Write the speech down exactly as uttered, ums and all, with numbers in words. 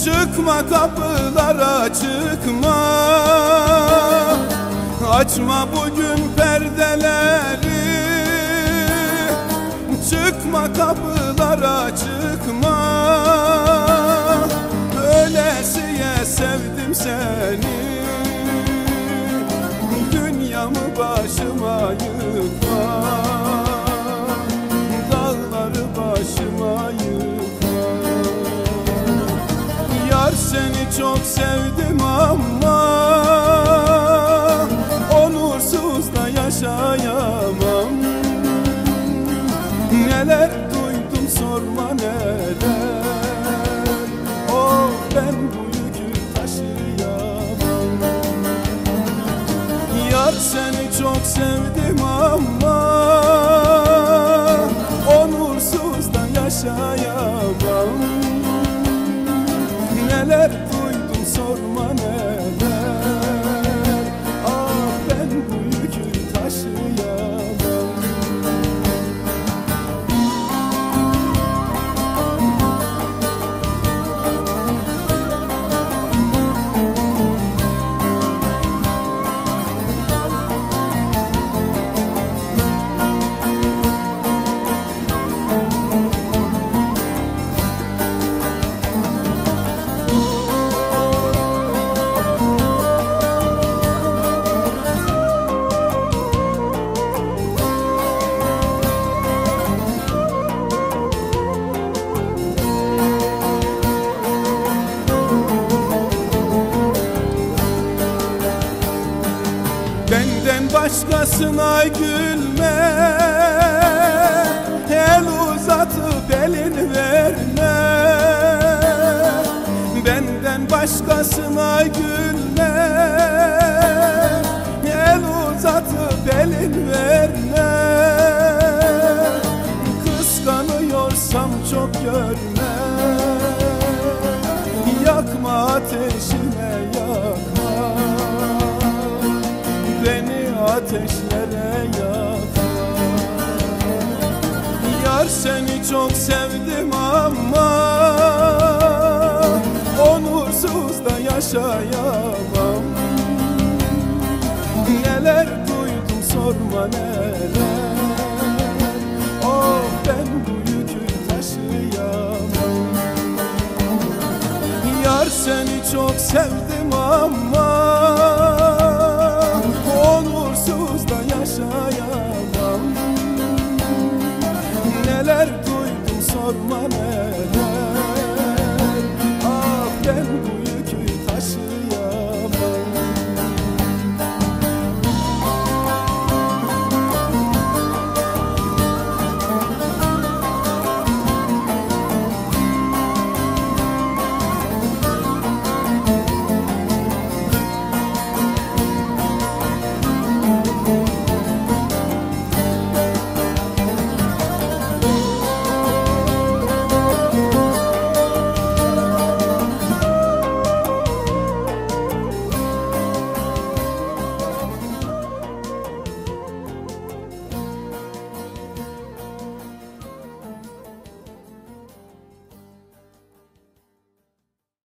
Çıkma kapılara çıkma, açma bugün perdeleri. Çıkma kapılara çıkma, öylesiye sevdim seni. Dünyamı başıma yıkma, dağları başıma yıkma. Yar seni çok sevdim ama onursuz da yaşayamam. Neler duydum sorma neler, oh ben bu yükü taşıyamam. Yar seni çok sevdim ama onursuz da yaşayamam. Neler duydum sorma neler, ah ben bu yükü taşıyamam. Benden başkasına gülme, el uzatıp elini verme. Benden başkasına gülme, el uzatıp elini verme. Kıskanıyorsam çok görme, yakma ateşime yakma. Beni ateşlere yakar. Yar seni çok sevdim ama onursuz da yaşayamam. Neler duydum sorma neler, oh ben bu yükü taşıyamam. Yar seni çok sevdim ama onursuz da yaşayamam. Neler duydum sorma ne.